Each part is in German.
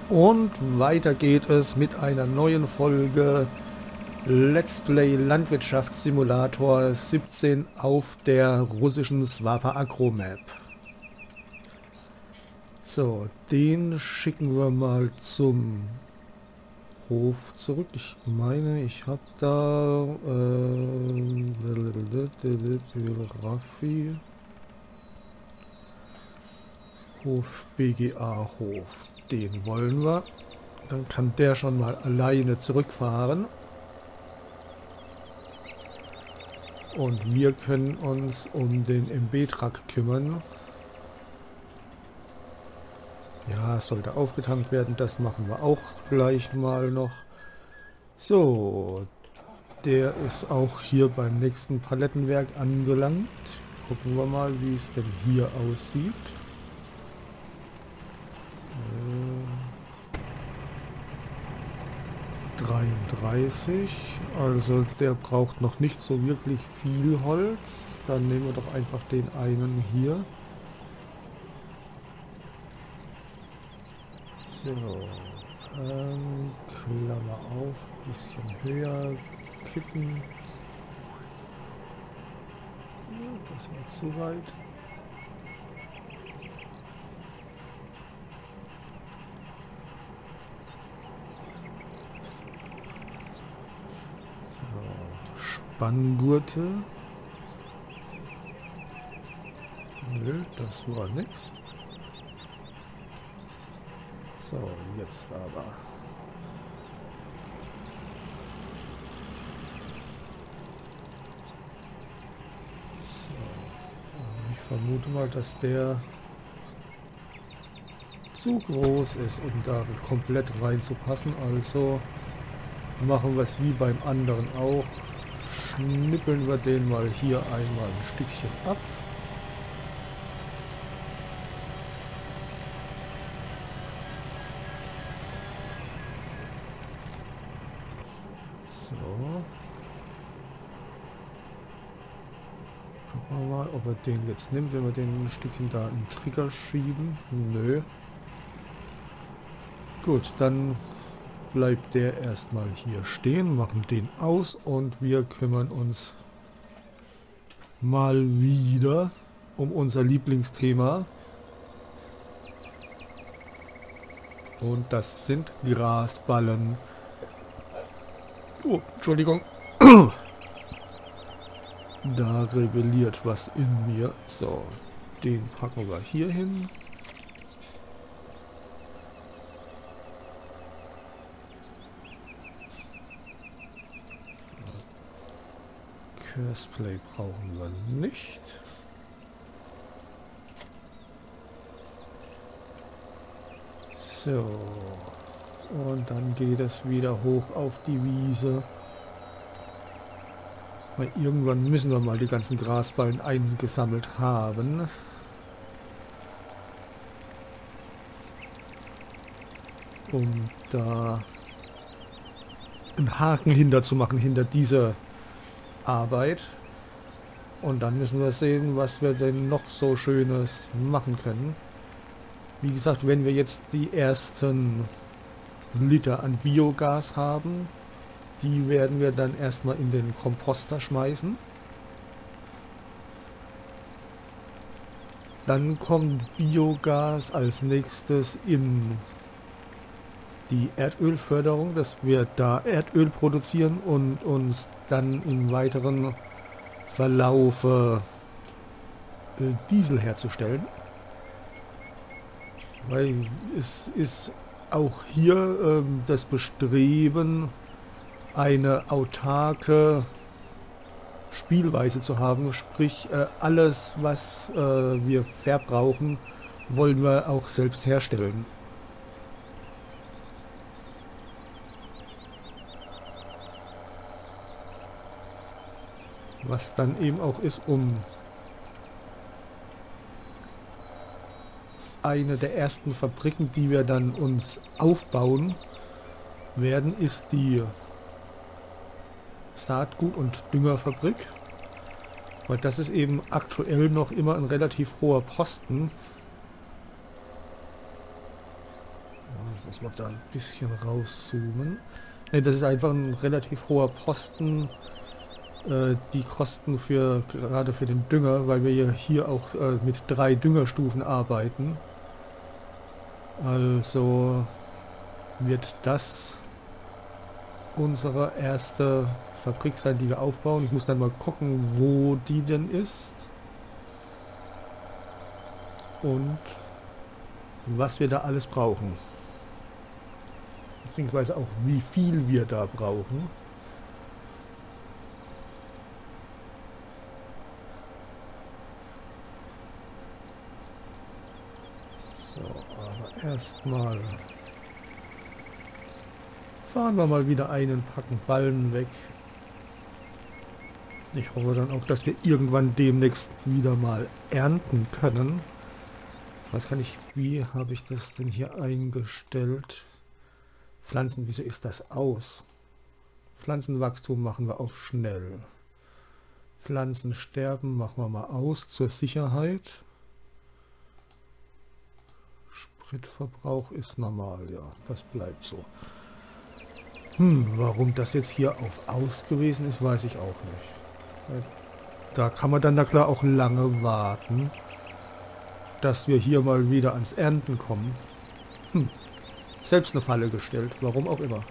Und weiter geht es mit einer neuen Folge Let's Play Landwirtschaftssimulator 17 auf der russischen Swapa Agro Map. So, den schicken wir mal zum Hof zurück. Ich meine, ich habe da Raffi Hof BGA Hof. Den wollen wir. Dann kann der schon mal alleine zurückfahren. Und wir können uns um den MB-Truck kümmern. Ja, es sollte aufgetankt werden. Das machen wir auch gleich mal noch. So, der ist auch hier beim nächsten Palettenwerk angelangt. Gucken wir mal, wie es denn hier aussieht. 33, also der braucht noch nicht so wirklich viel Holz. Dann nehmen wir doch einfach den einen hier. So, Klammer auf, bisschen höher kippen. Das war zu weit. Spanngurte. Nö, das war nix. So, jetzt aber. So, ich vermute mal, dass der zu groß ist, um da komplett reinzupassen. Also machen wir es wie beim anderen auch. Schnippeln wir den mal hier einmal ein Stückchen ab. So. Gucken wir mal, ob er den jetzt nimmt, wenn wir den ein Stückchen da in den Trigger schieben. Nö. Gut, dann bleibt der erstmal hier stehen, machen den aus und wir kümmern uns mal wieder um unser Lieblingsthema. Und das sind Grasballen. Oh, Entschuldigung. Da rebelliert was in mir. So, den packen wir hier hin. Curseplay brauchen wir nicht. So. Und dann geht es wieder hoch auf die Wiese. Weil irgendwann müssen wir mal die ganzen Grasballen eingesammelt haben. Um da einen Haken hinterzumachen, hinter dieser Arbeit. Und dann müssen wir sehen, was wir denn noch so Schönes machen können. Wie gesagt, wenn wir jetzt die ersten Liter an Biogas haben, die werden wir dann erstmal in den Komposter schmeißen. Dann kommt Biogas als nächstes in die Erdölförderung, dass wir da Erdöl produzieren und uns dann im weiteren Verlaufe Diesel herzustellen. Weil es ist auch hier das Bestreben, eine autarke Spielweise zu haben, sprich alles, was wir verbrauchen, wollen wir auch selbst herstellen. Was dann eben auch ist, um eine der ersten Fabriken, die wir dann uns aufbauen werden, ist die Saatgut- und Düngerfabrik. Weil das ist eben aktuell noch immer ein relativ hoher Posten. muss man da ein bisschen rauszoomen. Ne, das ist einfach ein relativ hoher Posten. Die Kosten für gerade für den Dünger, weil wir ja hier auch mit 3 Düngerstufen arbeiten. Also wird das unsere erste Fabrik sein, die wir aufbauen. Ich muss dann mal gucken, wo die denn ist. Und was wir da alles brauchen. Beziehungsweise auch wie viel wir da brauchen. So, aber erstmal fahren wir mal wieder einen Packen Ballen weg. Ich hoffe dann auch, dass wir irgendwann demnächst wieder mal ernten können. Ich weiß gar nicht, wie habe ich das denn hier eingestellt? Pflanzen, wieso ist das aus? Pflanzenwachstum machen wir auf schnell. Pflanzensterben machen wir mal aus zur Sicherheit. Spritverbrauch ist normal, ja, das bleibt so. Warum das jetzt hier auf aus gewesen ist, weiß ich auch nicht. Da kann man dann na klar auch lange warten, dass wir hier mal wieder ans Ernten kommen. Selbst eine Falle gestellt, warum auch immer.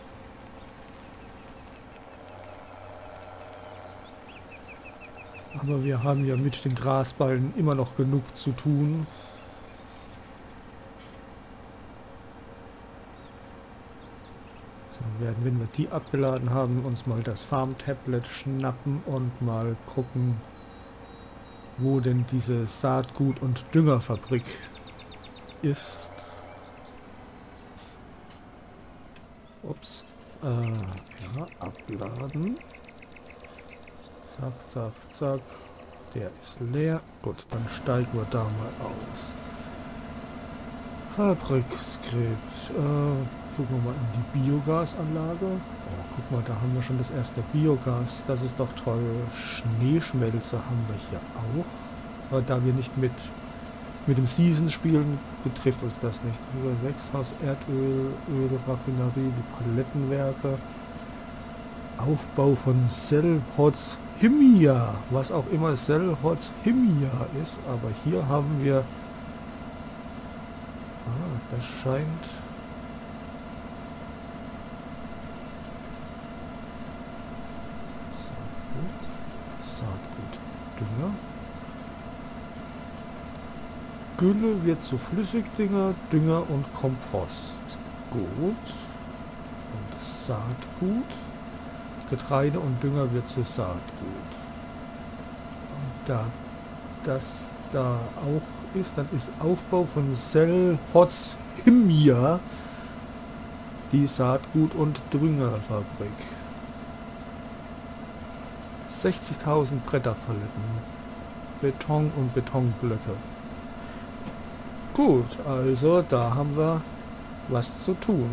Aber wir haben ja mit den Grasballen immer noch genug zu tun. So, werden, wenn wir die abgeladen haben, uns mal das Farm-Tablet schnappen und mal gucken, wo denn diese Saatgut- und Düngerfabrik ist. Ups. Ja, abladen. Zack, zack, zack. Der ist leer. Gut, dann steigen wir da mal aus. Fabrikskript. Gucken wir mal in die Biogasanlage. Oh, guck mal, da haben wir schon das erste Biogas. Das ist doch toll. Schneeschmelze haben wir hier auch. Aber da wir nicht mit dem Season spielen, betrifft uns das nicht. Gewächshaus, Erdöl, Ölraffinerie, die Palettenwerke. Aufbau von Selhotz-Himia. Was auch immer Selhotz-Himia ist. Aber hier haben wir... das scheint... Saatgut, Dünger. Gülle wird zu Flüssigdünger, Dünger und Kompost. Gut. Und Saatgut. Getreide und Dünger wird zu Saatgut. Und da das da auch ist, dann ist Aufbau von Selhotz-Himia die Saatgut- und Düngerfabrik. 60.000 Bretterpaletten. Beton und Betonblöcke. Gut, also da haben wir was zu tun.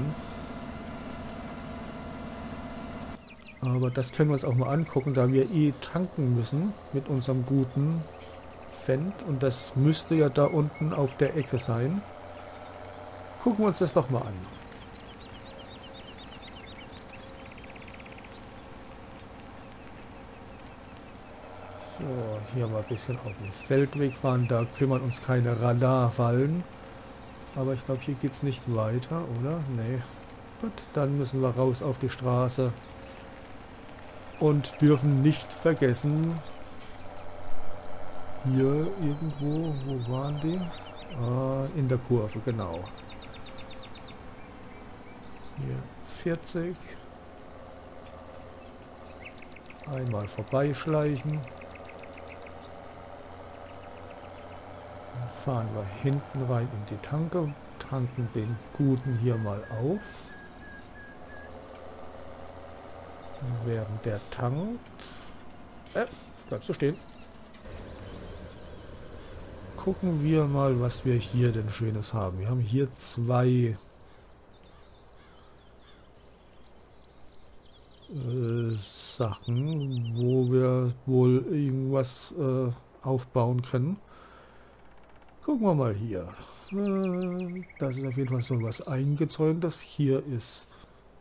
Aber das können wir uns auch mal angucken, da wir tanken müssen mit unserem guten Fendt. Und das müsste ja da unten auf der Ecke sein. Gucken wir uns das doch mal an. So, hier mal ein bisschen auf dem Feldweg fahren, da kümmern uns keine Radarfallen. Aber ich glaube, hier geht es nicht weiter, oder? Nee. Gut, dann müssen wir raus auf die Straße. Und dürfen nicht vergessen, hier irgendwo, wo waren die? In der Kurve, genau. Hier 40. Einmal vorbeischleichen. Fahren wir hinten rein in die Tanke, tanken den Guten hier mal auf. Während der tankt... bleibst du stehen. Gucken wir mal, was wir hier denn Schönes haben. Wir haben hier 2 Sachen, wo wir wohl irgendwas aufbauen können. Gucken wir mal hier. Das ist auf jeden Fall so was Eingezäuntes. Hier ist...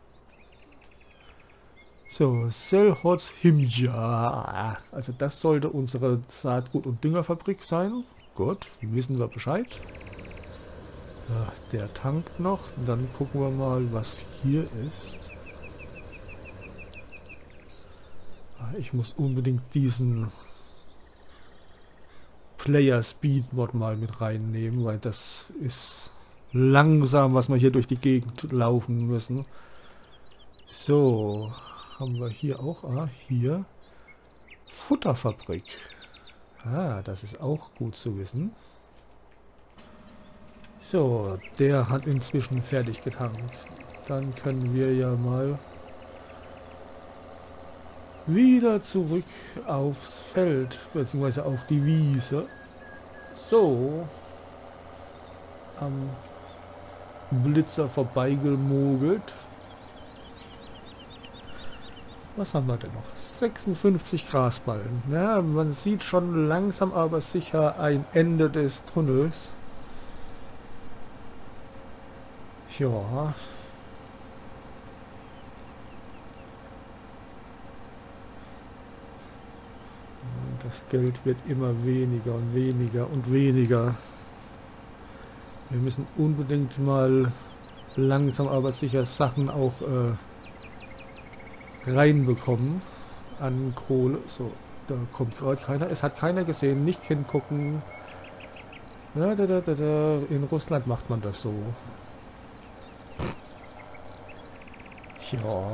So, Selhotz Himja. Also das sollte unsere Saatgut- und Düngerfabrik sein. Gut, wissen wir Bescheid. Ja, der tankt noch. Dann gucken wir mal, was hier ist. Ich muss unbedingt diesen Player Speed Mod mal mit reinnehmen, weil das ist langsam, was wir hier durch die Gegend laufen müssen. So, haben wir hier auch, hier Futterfabrik. Das ist auch gut zu wissen. So, der hat inzwischen fertig getankt. Dann können wir ja mal wieder zurück aufs Feld, beziehungsweise auf die Wiese. So, am Blitzer vorbeigemogelt. Was haben wir denn noch? 56 Grasballen. Ja, man sieht schon langsam aber sicher ein Ende des Tunnels. Ja. Das Geld wird immer weniger und weniger und weniger. Wir müssen unbedingt mal langsam aber sicher Sachen auch reinbekommen an Kohle. So, da kommt gerade keiner. Es hat keiner gesehen. Nicht hingucken. In Russland macht man das so. Ja.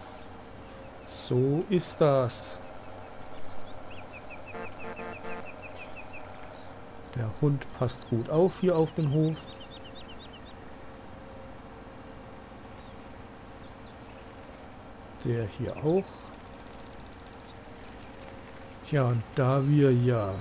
So ist das. Der Hund passt gut auf hier auf den Hof. Der hier auch. Ja, und da wir ja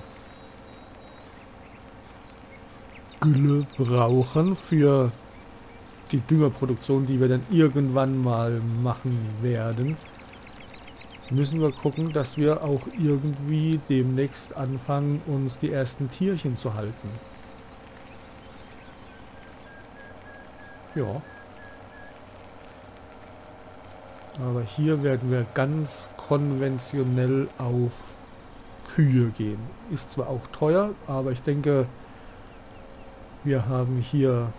Gülle brauchen für die Düngerproduktion, die wir dann irgendwann mal machen werden, müssen wir gucken, dass wir auch irgendwie demnächst anfangen, uns die ersten Tierchen zu halten. Ja. Aber hier werden wir ganz konventionell auf Kühe gehen. Ist zwar auch teuer, aber ich denke, wir haben hier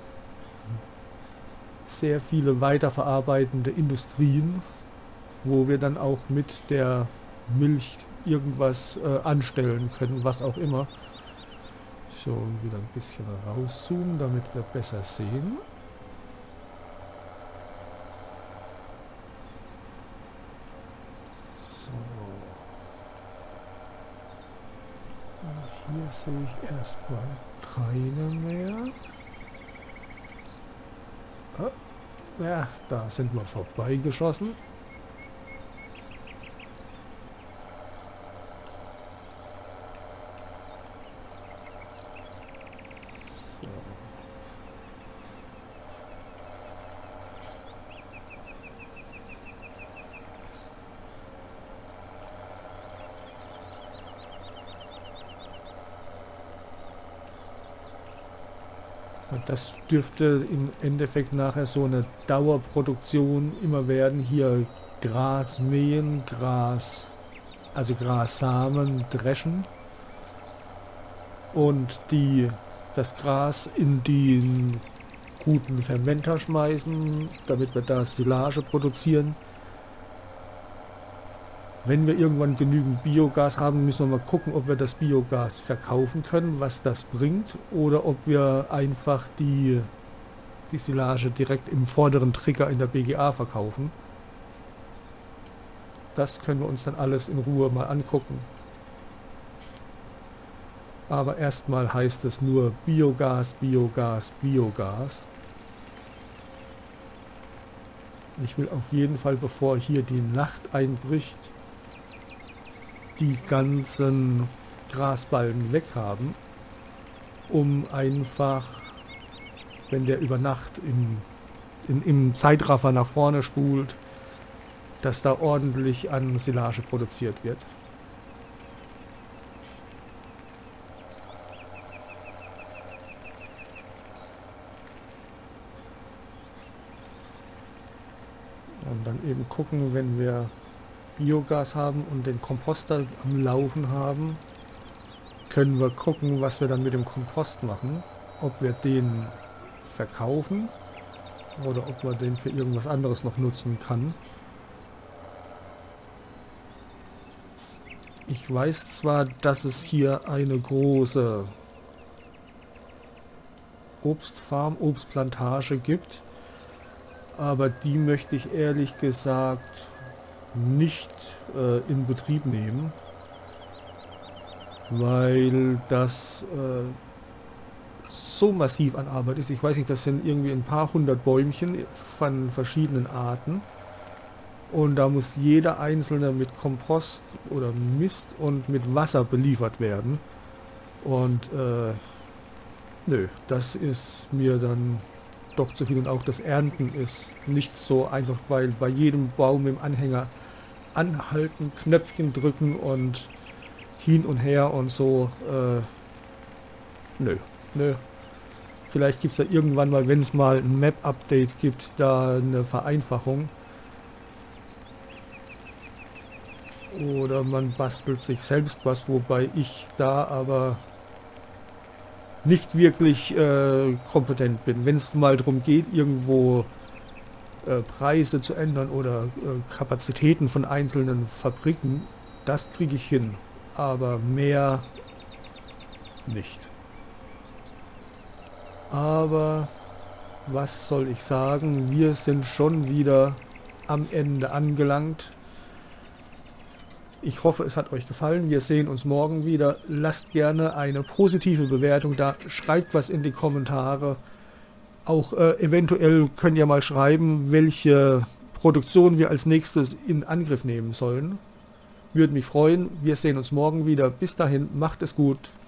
sehr viele weiterverarbeitende Industrien, wo wir dann auch mit der Milch irgendwas anstellen können, was auch immer. So, wieder ein bisschen rauszoomen, damit wir besser sehen. So. Hier sehe ich erstmal keine mehr. Ja, da sind wir vorbeigeschossen. Und das dürfte im Endeffekt nachher so eine Dauerproduktion immer werden. Hier Gras mähen, also Grassamen dreschen und das Gras in den guten Fermenter schmeißen, damit wir da Silage produzieren. Wenn wir irgendwann genügend Biogas haben, müssen wir mal gucken, ob wir das Biogas verkaufen können, was das bringt, oder ob wir einfach die Silage direkt im vorderen Trigger in der BGA verkaufen. Das können wir uns dann alles in Ruhe mal angucken. Aber erstmal heißt es nur Biogas, Biogas, Biogas. Ich will auf jeden Fall, bevor hier die Nacht einbricht, die ganzen Grasballen weg haben, um einfach, wenn der über Nacht im Zeitraffer nach vorne spult, dass da ordentlich an Silage produziert wird. und dann eben gucken, wenn wir Biogas haben und den Komposter am Laufen haben, können wir gucken, was wir dann mit dem Kompost machen. Ob wir den verkaufen oder ob man den für irgendwas anderes noch nutzen kann. Ich weiß zwar, dass es hier eine große Obstfarm, Obstplantage gibt, aber die möchte ich ehrlich gesagt nicht in Betrieb nehmen, weil das so massiv an Arbeit ist. Ich weiß nicht, das sind irgendwie ein paar hundert Bäumchen von verschiedenen Arten und da muss jeder einzelne mit Kompost oder Mist und mit Wasser beliefert werden und nö, das ist mir dann doch zu viel und auch das Ernten ist nicht so einfach, weil bei jedem Baum im Anhänger anhalten, Knöpfchen drücken und hin und her und so, nö. Vielleicht gibt es ja irgendwann mal, wenn es mal ein Map-Update gibt, da eine Vereinfachung. Oder man bastelt sich selbst was, wobei ich da aber nicht wirklich kompetent bin. Wenn es mal darum geht, irgendwo Preise zu ändern oder Kapazitäten von einzelnen Fabriken, das kriege ich hin. Aber mehr nicht. Aber was soll ich sagen, wir sind schon wieder am Ende angelangt. Ich hoffe, es hat euch gefallen. Wir sehen uns morgen wieder. Lasst gerne eine positive Bewertung da. Schreibt was in die Kommentare. Auch eventuell könnt ihr mal schreiben, welche Produktion wir als nächstes in Angriff nehmen sollen. Würde mich freuen. Wir sehen uns morgen wieder. Bis dahin, macht es gut.